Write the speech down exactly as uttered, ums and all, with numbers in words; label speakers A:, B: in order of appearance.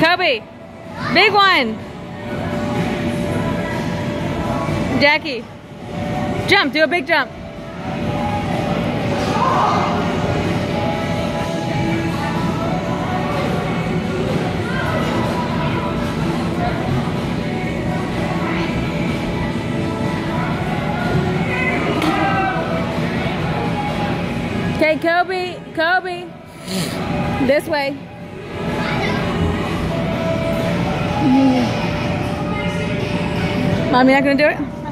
A: Kobe, big one. Jackie, jump, do a big jump. Okay, Kobe, Kobe, this way. Mommy not gonna do it?